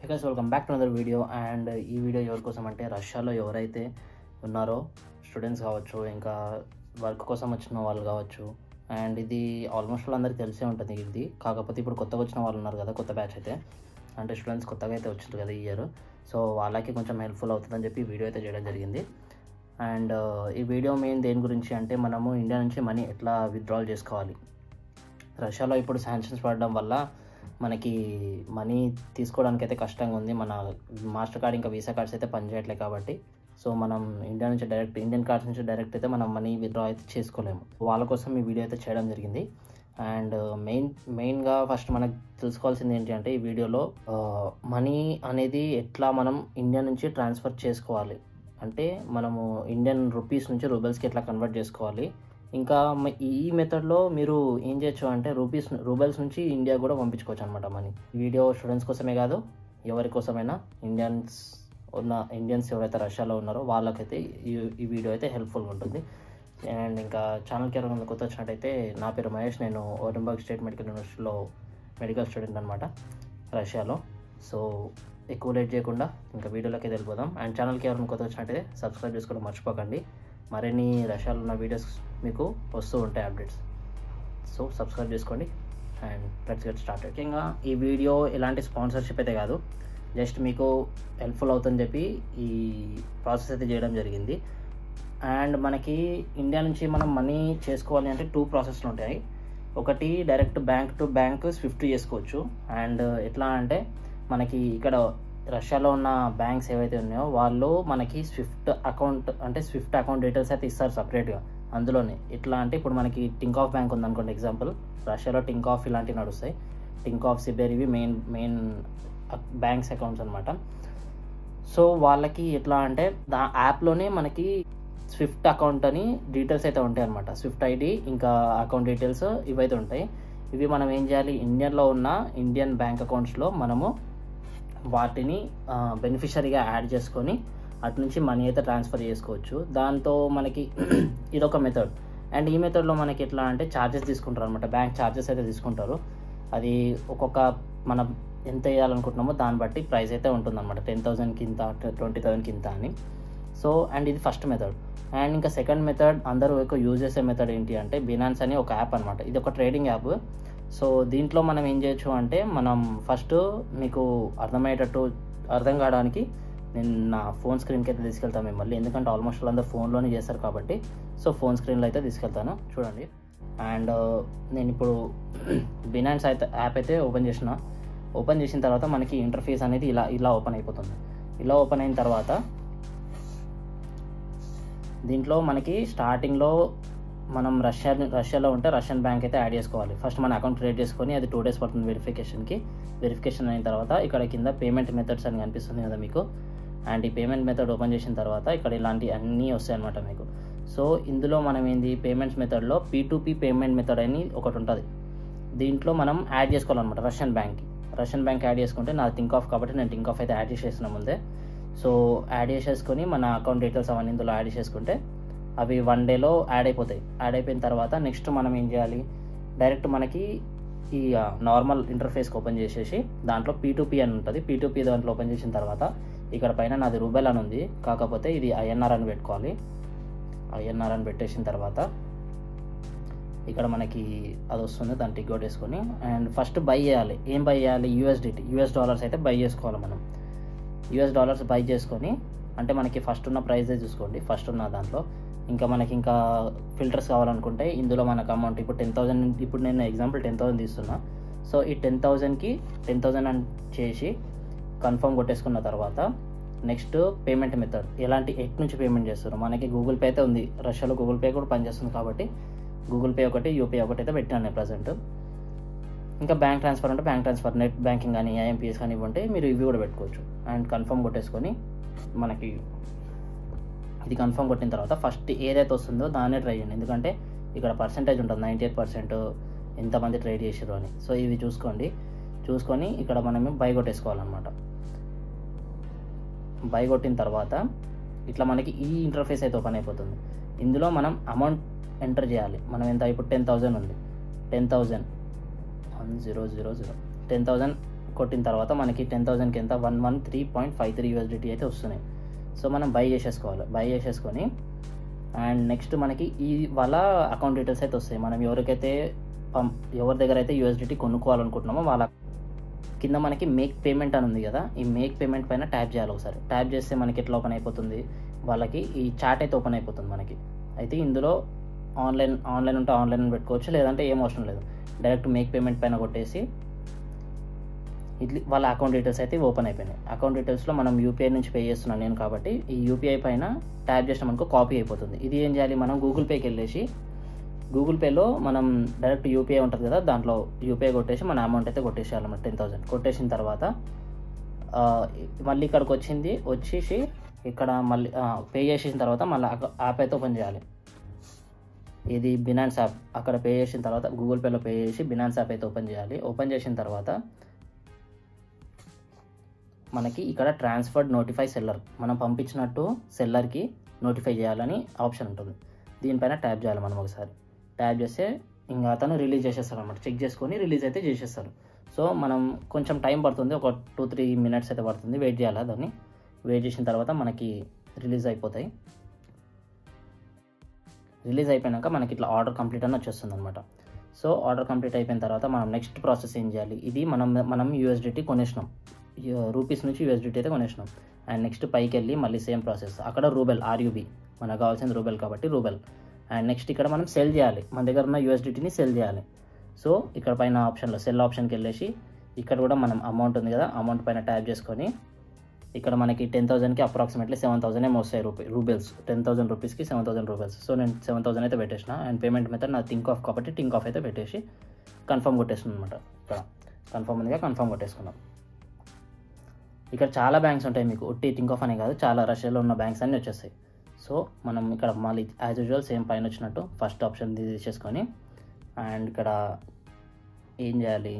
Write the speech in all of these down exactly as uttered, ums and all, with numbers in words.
Hey guys, welcome back to another video. And ఈ video ఎవరి కోసం అంటే రష్యాలో ఎవరైతే ఉన్నారో స్టూడెంట్స్ కావచ్చు, ఇంకా వర్క్ కోసం వచ్చిన వాళ్ళు కావచ్చు. అండ్ ఇది ఆల్మోస్ట్ వాళ్ళందరికీ తెలిసే ఉంటుంది ఇది. కాకపోతే ఇప్పుడు కొత్తగా వచ్చిన వాళ్ళు ఉన్నారు కదా, కొత్త బ్యాచ్ అయితే, అంటే స్టూడెంట్స్ కొత్తగా అయితే వచ్చింది కదా ఈ ఇయర్. సో వాళ్ళకి కొంచెం హెల్ప్ఫుల్ అవుతుందని చెప్పి వీడియో అయితే చేయడం జరిగింది. అండ్ ఈ వీడియో మెయిన్ దేని గురించి అంటే మనము ఇండియా నుంచి మనీ ఎట్లా విత్డ్రాల్ చేసుకోవాలి. రష్యాలో ఇప్పుడు శాంక్షన్స్ పడడం వల్ల మనకి మనీ తీసుకోవడానికి అయితే కష్టంగా ఉంది. మన మాస్టర్ కార్డ్ ఇంకా వీసా కార్డ్స్ అయితే పనిచేయట్లేదు కాబట్టి సో మనం ఇండియా నుంచి డైరెక్ట్ ఇండియన్ కార్డ్స్ నుంచి డైరెక్ట్ అయితే మనం మనీ విత్డ్రా అయితే చేసుకోలేము. వాళ్ళ కోసం ఈ వీడియో అయితే చేయడం జరిగింది. అండ్ మెయిన్ మెయిన్గా ఫస్ట్ మనకు తెలుసుకోవాల్సింది ఏంటి అంటే ఈ వీడియోలో మనీ అనేది ఎట్లా మనం ఇండియా నుంచి ట్రాన్స్ఫర్ చేసుకోవాలి, అంటే మనము ఇండియన్ రూపీస్ నుంచి రూబెల్స్కి ఎట్లా కన్వర్ట్ చేసుకోవాలి. ఇంకా ఈ మెథడ్లో మీరు ఏం చేయొచ్చు అంటే రూపీస్ రూబెల్స్ నుంచి ఇండియా కూడా పంపించుకోవచ్చు అనమాట మనీ. వీడియో స్టూడెంట్స్ కోసమే కాదు, ఎవరి కోసమైనా, ఇండియన్స్ ఉన్న ఇండియన్స్ ఎవరైతే రష్యాలో ఉన్నారో వాళ్ళకైతే ఈ ఈ వీడియో అయితే హెల్ప్ఫుల్గా ఉంటుంది. అండ్ ఇంకా ఛానల్కి ఎవరైనా కొత్త వచ్చినట్టయితే నా పేరు మహేష్, నేను ఓరెన్బర్గ్ స్టేట్ మెడికల్ యూనివర్సిటీలో మెడికల్ స్టూడెంట్ అనమాట రష్యాలో. సో ఎక్కువ లేట్ చేయకుండా ఇంకా వీడియోలోకి వెళ్ళిపోదాం. అండ్ ఛానల్కి ఎవరైనా కొత్త వచ్చినట్టయితే సబ్స్క్రైబ్ చేసుకోవడం మర్చిపోకండి. మరిన్ని రష్యాలో ఉన్న వీడియోస్ మీకు వస్తూ ఉంటాయి అప్డేట్స్. సో సబ్స్క్రైబ్ చేసుకోండి అండ్ లెట్స్ గెట్ స్టార్టెడ్. ముఖ్యంగా ఈ వీడియో ఎలాంటి స్పాన్సర్షిప్ అయితే కాదు, జస్ట్ మీకు హెల్ప్ఫుల్ అవుతుందని చెప్పి ఈ ప్రాసెస్ అయితే చేయడం జరిగింది. అండ్ మనకి ఇండియా నుంచి మనం మనీ చేసుకోవాలి అంటే టూ ప్రాసెస్లు ఉంటాయి. ఒకటి direct bank to bank swift చేసుకోవచ్చు. అండ్ ఎట్లా అంటే మనకి ఇక్కడ రష్యాలో ఉన్న బ్యాంక్స్ ఏవైతే ఉన్నాయో వాళ్ళు మనకి స్విఫ్ట్ అకౌంట్ అంటే స్విఫ్ట్ అకౌంట్ డీటెయిల్స్ అయితే ఇస్తారు సపరేట్గా అందులోనే. ఎట్లా అంటే ఇప్పుడు మనకి టింక్ ఆఫ్ బ్యాంక్ ఉందనుకోండి ఎగ్జాంపుల్, రష్యాలో టింక్ ఆఫ్ ఇలాంటివి నడుస్తాయి. టింక్ ఆఫ్, సిబెర్ ఇవి మెయిన్ మెయిన్ బ్యాంక్స్ అకౌంట్స్ అనమాట. సో వాళ్ళకి ఎట్లా అంటే దా యాప్లోనే మనకి స్విఫ్ట్ అకౌంట్ అని డీటెయిల్స్ అయితే ఉంటాయి అనమాట. స్విఫ్ట్ ఐడి ఇంకా అకౌంట్ డీటెయిల్స్ ఇవైతే ఉంటాయి. ఇవి మనం ఏం చేయాలి, ఇండియన్లో ఉన్న ఇండియన్ బ్యాంక్ అకౌంట్స్లో మనము వాటిని బెనిఫిషరీగా యాడ్ చేసుకొని అటు నుంచి మనీ అయితే ట్రాన్స్ఫర్ చేసుకోవచ్చు. దాంతో మనకి ఇదొక మెథడ్. అండ్ ఈ మెథడ్లో మనకి ఎట్లా అంటే ఛార్జెస్ తీసుకుంటారు అనమాట, బ్యాంక్ ఛార్జెస్ అయితే తీసుకుంటారు. అది ఒక్కొక్క మనం ఎంత వేయాలనుకుంటున్నామో దాన్ని బట్టి ప్రైస్ అయితే ఉంటుందన్నమాట. టెన్ థౌసండ్కి ఇంత, ట్వంటీ థౌసండ్కి ఇంత అని. సో అండ్ ఇది ఫస్ట్ మెథడ్. అండ్ ఇంకా సెకండ్ మెథడ్ అందరూ ఎక్కువ యూజ్ చేసే మెథడ్ ఏంటి అంటే బినాన్స్ అని ఒక యాప్ అనమాట. ఇది ఒక ట్రేడింగ్ యాప్. సో దీంట్లో మనం ఏం చేయొచ్చు అంటే మనం ఫస్ట్ మీకు అర్థమయ్యేటట్టు అర్థం కావడానికి నేను నా ఫోన్ స్క్రీన్కి అయితే తీసుకెళ్తాను మిమ్మల్ని, ఎందుకంటే ఆల్మోస్ట్ వాళ్ళందరూ ఫోన్లోనే చేస్తారు కాబట్టి. సో ఫోన్ స్క్రీన్లో అయితే తీసుకెళ్తాను చూడండి. అండ్ నేను ఇప్పుడు బినాన్స్ అయితే యాప్ అయితే ఓపెన్ చేసిన. ఓపెన్ చేసిన తర్వాత మనకి ఇంటర్ఫేస్ అనేది ఇలా ఇలా ఓపెన్ అయిపోతుంది. ఇలా ఓపెన్ అయిన తర్వాత దీంట్లో మనకి స్టార్టింగ్లో మనం రష్యా రష్యాలో ఉంటే రష్యన్ బ్యాంక్ అయితే యాడ్ చేసుకోవాలి. ఫస్ట్ మన అకౌంట్ క్రియేట్ చేసుకొని అది టూ డేస్ పడుతుంది వెరిఫికేషన్కి. వెరిఫికేషన్ అయిన తర్వాత ఇక్కడ కింద పేమెంట్ మెథడ్స్ అని కనిపిస్తుంది కదా మీకు. అండ్ ఈ పేమెంట్ మెథడ్ ఓపెన్ చేసిన తర్వాత ఇక్కడ ఇలాంటి అన్నీ వస్తాయి అనమాట మీకు. సో ఇందులో మనం ఏంది పేమెంట్స్ మెథడ్లో P to P payment method అని ఒకటి ఉంటుంది. దీంట్లో మనం యాడ్ చేసుకోవాలన్నమాట రష్యన్ బ్యాంక్కి. రష్యన్ బ్యాంక్ యాడ్ చేసుకుంటే నాది టింక్ ఆఫ్ కాబట్టి నేను టింక్ ఆఫ్ అయితే యాడ్ చేసేసిన ముందే. సో యాడ్ చేసేసుకొని మన అకౌంట్ డీటెయిల్స్ అవన్నీ ఇందులో యాడ్ చేసుకుంటే అవి వన్ డేలో యాడ్ అయిపోతాయి. యాడ్ అయిపోయిన తర్వాత నెక్స్ట్ మనం ఏం చేయాలి, డైరెక్ట్ మనకి ఈ నార్మల్ ఇంటర్ఫేస్కి ఓపెన్ చేసేసి దాంట్లో పీ టు పీ అని ఉంటుంది. పీ టు పీ దాంట్లో ఓపెన్ చేసిన తర్వాత ఇక్కడ పైన నాది రూబెల్ అని ఉంది, కాకపోతే ఇది ఐఎన్ఆర్ అని పెట్టుకోవాలి. ఐఎన్ఆర్ అని పెట్టేసిన తర్వాత ఇక్కడ మనకి అది వస్తుంది, దాన్ని టిక్ కొట్టేసుకొని అండ్ ఫస్ట్ బై చేయాలి. ఏం బై చేయాలి, యూఎస్డిటీ యూఎస్ డాలర్స్ అయితే బై చేసుకోవాలి మనం. యూఎస్ డాలర్స్ బై చేసుకొని అంటే మనకి ఫస్ట్ ఉన్న ప్రైజే చూసుకోండి, ఫస్ట్ ఉన్న దాంట్లో. ఇంకా మనకి ఇంకా ఫిల్టర్స్ కావాలనుకుంటే ఇందులో మనకు అమౌంట్ ఇప్పుడు టెన్ థౌసండ్ ఇప్పుడు నేను ఎగ్జాంపుల్ టెన్ థౌసండ్ తీస్తున్నా. సో ఈ టెన్ థౌసండ్కి టెన్ థౌసండ్ అని చేసి కన్ఫర్మ్ కొట్టేసుకున్న తర్వాత నెక్స్ట్ పేమెంట్ మెథడ్ ఎలాంటి ఎట్ నుంచి పేమెంట్ చేస్తారు. మనకి గూగుల్ పే అయితే ఉంది, రష్యాలో గూగుల్ పే కూడా పనిచేస్తుంది కాబట్టి గూగుల్ పే ఒకటి, యూపీఐ ఒకటి అయితే పెట్టాను నేను ప్రజెంట్. ఇంకా బ్యాంక్ ట్రాన్స్ఫర్ అంటే బ్యాంక్ ట్రాన్స్ఫర్, నెట్ బ్యాంకింగ్ కానీ ఐఎంపీఎస్ కానీ ఇవ్వంటే మీరు ఇవి కూడా పెట్టుకోవచ్చు. అండ్ కన్ఫర్మ్ కొట్టేసుకొని మనకి ఇది కన్ఫర్మ్ కొట్టిన తర్వాత ఫస్ట్ ఏదైతే వస్తుందో దాన్నే ట్రై చేయండి, ఎందుకంటే ఇక్కడ పర్సెంటేజ్ ఉంటుంది నైంటీ ఎయిట్ పర్సెంట్ ఎంతమంది ట్రేడ్ చేసారు అని. సో ఇవి చూసుకోండి. చూసుకొని ఇక్కడ మనమే బై కొట్టేసుకోవాలన్నమాట. బై కొట్టిన తర్వాత ఇట్లా మనకి ఈ ఇంటర్ఫేస్ అయితే ఓపెన్ అయిపోతుంది. ఇందులో మనం అమౌంట్ ఎంటర్ చేయాలి. మనం ఎంత ఇప్పుడు టెన్ థౌజండ్ ఉంది, ten thousand one zero zero zero ten thousand కొట్టిన తర్వాత మనకి టెన్ థౌసండ్కి ఎంత one one three point five three USDT అయితే వస్తున్నాయి. సో మనం బై చేసేసుకోవాలి. బై చేసేసుకొని అండ్ నెక్స్ట్ మనకి ఈ వాళ్ళ అకౌంట్ డీటెయిల్స్ అయితే వస్తాయి. మనం ఎవరికైతే పం ఎవరి దగ్గర అయితే యూఎస్డిటీ కొనుక్కోవాలనుకుంటున్నామో వాళ్ళ కింద మనకి మేక్ పేమెంట్ అని ఉంది కదా, ఈ మేక్ పేమెంట్ పైన ట్యాప్ చేయాలి. ఒకసారి ట్యాప్ చేస్తే మనకి ఎట్లా ఓపెన్ అయిపోతుంది, వాళ్ళకి ఈ చాట్ అయితే ఓపెన్ అయిపోతుంది మనకి. అయితే ఇందులో ఆన్లైన్ ఆన్లైన్ ఉంటే ఆన్లైన్ పెట్టుకోవచ్చు, లేదంటే ఏం అవసరం లేదు. డైరెక్ట్ మేక్ పేమెంట్ పైన కొట్టేసి ఇట్లా వాళ్ళ అకౌంట్ డీటెయిల్స్ అయితే ఓపెన్ అయిపోయినాయి. అకౌంట్ డీటెయిల్స్లో మనం యూపీఐ నుంచి పే చేస్తున్నాను నేను కాబట్టి ఈ యూపీఐ పైన ట్యాప్ చేసిన మనకు కాపీ అయిపోతుంది. ఇది ఏం చేయాలి, మనం గూగుల్ పేకి వెళ్ళేసి గూగుల్ పేలో మనం డైరెక్ట్ యూపీఐ ఉంటుంది కదా, దాంట్లో యూపీఐ కొట్టేసి మన అమౌంట్ అయితే కొట్టేసేయాలన్నమాట. టెన్ థౌసండ్ కొట్టేసిన తర్వాత మళ్ళీ ఇక్కడికి వచ్చింది వచ్చేసి ఇక్కడ మళ్ళీ పే చేసేసిన తర్వాత మళ్ళీ యాప్ అయితే ఓపెన్ చేయాలి. ఇది బినాన్స్ యాప్. అక్కడ పే చేసిన తర్వాత గూగుల్ పేలో పే చేసి బినాన్స్ యాప్ అయితే ఓపెన్ చేయాలి. ఓపెన్ చేసిన తర్వాత మనకి ఇక్కడ ట్రాన్స్ఫర్డ్ నోటిఫై సెల్లర్, మనం పంపించినట్టు సెల్లర్కి నోటిఫై చేయాలని ఆప్షన్ ఉంటుంది. దీనిపైన ట్యాప్ చేయాలి మనం. ఒకసారి ట్యాప్ చేస్తే ఇంకా అతను రిలీజ్ చేసేస్తారు అనమాట. చెక్ చేసుకొని రిలీజ్ అయితే చేసేస్తారు. సో మనం కొంచెం టైం పడుతుంది, ఒక టూ త్రీ మినిట్స్ అయితే పడుతుంది. వెయిట్ చేయాలి. దాన్ని వెయిట్ చేసిన తర్వాత మనకి రిలీజ్ అయిపోతాయి. రిలీజ్ అయిపోయాక మనకి ఇట్లా ఆర్డర్ కంప్లీట్ అని వచ్చేస్తుంది అనమాట. సో ఆర్డర్ కంప్లీట్ అయిపోయిన తర్వాత మనం నెక్స్ట్ ప్రాసెస్ ఏం చేయాలి, ఇది మనం మనం యూఎస్డిటీ కొనేసినాం, రూపీస్ నుంచి యూఎస్డిటీ అయితే కొనేసినాం. అండ్ నెక్స్ట్ పైకి వెళ్ళి మళ్ళీ సేమ్ ప్రాసెస్, అక్కడ రూబెల్ ఆర్యూబీ మనకు కావాల్సింది రూబెల్ కాబట్టి రూబెల్. అండ్ నెక్స్ట్ ఇక్కడ మనం సెల్ చేయాలి, మన దగ్గర ఉన్న యూఎస్డిటీని సెల్ చేయాలి. సో ఇక్కడ పైన ఆప్షన్లో సెల్ ఆప్షన్కి వెళ్ళేసి ఇక్కడ కూడా మనం అమౌంట్ ఉంది కదా, అమౌంట్ పైన ట్యాప్ చేసుకొని ఇక్కడ మనకి టెన్ థౌసండ్కి అప్రాక్సిమేట్లీ సెవెన్ థౌసండ్ ఏమో వస్తాయి రూపీ రూబెల్స్ టెన్ థౌసండ్ రూపీస్కి సెవెన్ థౌసండ్ రూబెల్స్. సో నేను సెవెన్ థౌసండ్ అయితే పెట్టేసిన. అండ్ పేమెంట్ మెథడ్ నా థింక్ ఆఫ్ కాబట్టి థింక్ ఆఫ్ అయితే పెట్టేసి కన్ఫర్మ్ కొట్టేస్తున్నాను అనమాట. ఇక్కడ కన్ఫర్మ్ ఉందిగా, కన్ఫర్మ్ కొట్టేసుకున్నాం. ఇక్కడ చాలా బ్యాంక్స్ ఉంటాయి మీకు, ఒట్టి థింక్ ఆఫ్ అనే కాదు, చాలా రష్యాలో ఉన్న బ్యాంక్స్ అన్నీ వచ్చేస్తాయి. సో మనం ఇక్కడ మళ్ళీ యాజ్ యూజువల్ సేమ్ పైన వచ్చినట్టు ఫస్ట్ ఆప్షన్ తీసేసుకొని అండ్ ఇక్కడ ఏం చేయాలి,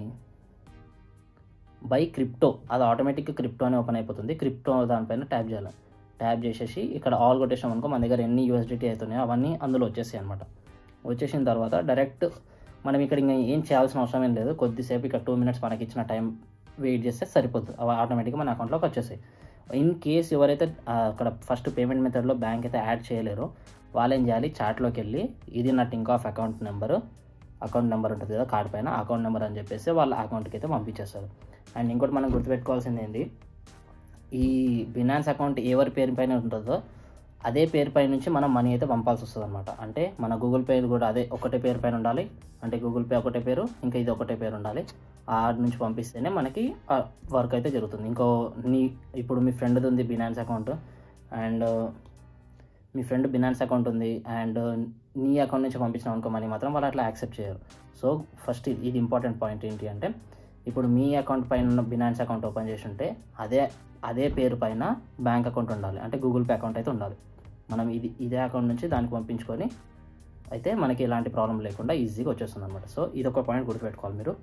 బై క్రిప్టో, అది ఆటోమేటిక్గా క్రిప్టో అని ఓపెన్ అయిపోతుంది. క్రిప్టో దానిపైన ట్యాప్ చేయాలి. ట్యాప్ చేసేసి ఇక్కడ ఆల్ కొట్టేసాం అనుకో, మన దగ్గర ఎన్ని యూఎస్డిటీ అవుతున్నాయో అవన్నీ అందులో వచ్చేసాయి అనమాట. వచ్చేసిన తర్వాత డైరెక్ట్ మనం ఇక్కడ ఇంకా ఏం చేయాల్సిన అవసరం ఏం లేదు. కొద్దిసేపు ఇక్కడ టూ మినిట్స్ మనకి ఇచ్చిన టైం వెయిట్ చేస్తే సరిపోతుంది, అవి ఆటోమేటిక్గా మన అకౌంట్లోకి వచ్చేసాయి. ఇన్ కేస్ ఎవరైతే అక్కడ ఫస్ట్ పేమెంట్ మెథడ్లో బ్యాంక్ అయితే యాడ్ చేయలేరో వాళ్ళు ఏం చేయాలి, చాట్లోకి వెళ్ళి ఇది నా Tinkoff account number, account number ఉంటుంది కదా కార్డ్ పైన, అకౌంట్ నెంబర్ అని చెప్పేసి వాళ్ళ అకౌంట్కి అయితే పంపించేస్తారు. అండ్ ఇంకోటి మనం గుర్తుపెట్టుకోవాల్సింది ఏంటి, ఈ బినాన్స్ అకౌంట్ ఎవరి పేరు పైన ఉంటుందో అదే పేరు పై నుంచి మనం మనీ అయితే పంపాల్సి వస్తుంది అనమాట. అంటే మన గూగుల్ పే కూడా అదే ఒకటే పేరు పైన ఉండాలి, అంటే గూగుల్ పే ఒకటే పేరు ఇంకా ఇది ఒకటే పేరు ఉండాలి. ఆ నుంచి పంపిస్తేనే మనకి వర్క్ అయితే జరుగుతుంది. ఇంకో నీ ఇప్పుడు మీ ఫ్రెండ్ది ఉంది బినాన్స్ అకౌంట్ అండ్ మీ ఫ్రెండ్ బినాన్స్ అకౌంట్ ఉంది అండ్ నీ అకౌంట్ నుంచి పంపించిన అనుకో మనీ మాత్రం వాళ్ళు అట్లా యాక్సెప్ట్ చేయరు. సో ఫస్ట్ ఇది ఇంపార్టెంట్ పాయింట్ ఏంటి అంటే, ఇప్పుడు మీ అకౌంట్ పైన ఉన్న బినాన్స్ అకౌంట్ ఓపెన్ చేసి ఉంటే అదే అదే పేరు పైన బ్యాంక్ అకౌంట్ ఉండాలి, అంటే గూగుల్ పే అకౌంట్ అయితే ఉండాలి. మనం ఇది ఇదే అకౌంట్ నుంచి దానికి పంపించుకొని అయితే మనకి ఎలాంటి ప్రాబ్లం లేకుండా ఈజీగా వచ్చేస్తుంది అనమాట. సో ఇది ఒక పాయింట్ గుర్తుపెట్టుకోవాలి మీరు.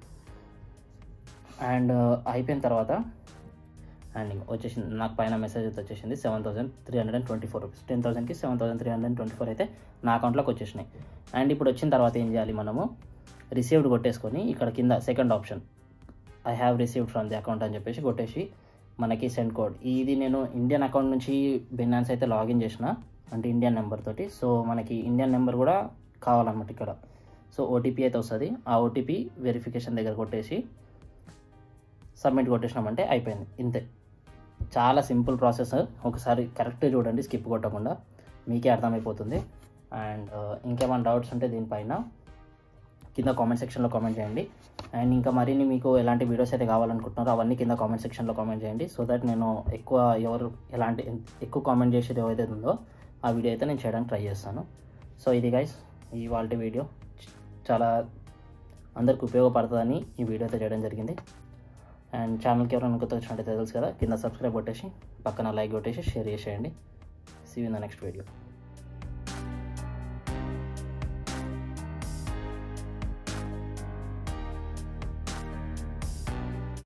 అండ్ అయిపోయిన తర్వాత అండ్ వచ్చేసింది నాకు పైన మెసేజ్ అయితే వచ్చేసింది seven thousand three hundred and twenty four rupees ten థౌసండ్కి seven thousand three hundred and twenty four అయితే నా అకౌంట్లోకి వచ్చేసినాయి. అండ్ ఇప్పుడు వచ్చిన తర్వాత ఏం చేయాలి, మనము రిసీవ్డ్ కొట్టేసుకొని ఇక్కడ కింద second option I have received from the account అని చెప్పేసి కొట్టేసి మనకి సెండ్ కోడ్, ఇది నేను ఇండియన్ అకౌంట్ నుంచి బినాన్స్ అయితే లాగిన్ చేసిన, అంటే ఇండియన్ నెంబర్ తోటి. సో మనకి ఇండియన్ నెంబర్ కూడా కావాలన్నమాట ఇక్కడ. సో ఓటీపీ అయితే వస్తుంది, ఆ ఓటీపీ వెరిఫికేషన్ దగ్గర కొట్టేసి సబ్మిట్ కొట్టేసినామంటే అయిపోయింది. ఇంతే, చాలా సింపుల్ ప్రాసెస్. ఒకసారి కరెక్ట్గా చూడండి, స్కిప్ కొట్టకుండా, మీకే అర్థమైపోతుంది. అండ్ ఇంకేమైనా డౌట్స్ ఉంటే దీనిపైన కింద కామెంట్ సెక్షన్లో కామెంట్ చేయండి. అండ్ ఇంకా మరిన్ని మీకు ఎలాంటి వీడియోస్ అయితే కావాలనుకుంటున్నారో అవన్నీ కింద కామెంట్ సెక్షన్లో కామెంట్ చేయండి. సో దట్ నేను ఎక్కువ ఎవరు ఎలాంటి ఎక్కువ కామెంట్ చేసేది ఏదైతే ఉందో ఆ వీడియో అయితే నేను చేయడానికి ట్రై చేస్తాను. సో ఇది గైస్ ఇవాళ వీడియో, చాలా అందరికి ఉపయోగపడుతుందని ఈ వీడియో అయితే చేయడం జరిగింది. అండ్ ఛానల్కి ఎవరైనా కొత్తగా వచ్చినట్టయితే తెలుసు కదా, కింద సబ్స్క్రైబ్ కొట్టేసి పక్కన లైక్ కొట్టేసి షేర్ చేసేయండి. See you in the next video.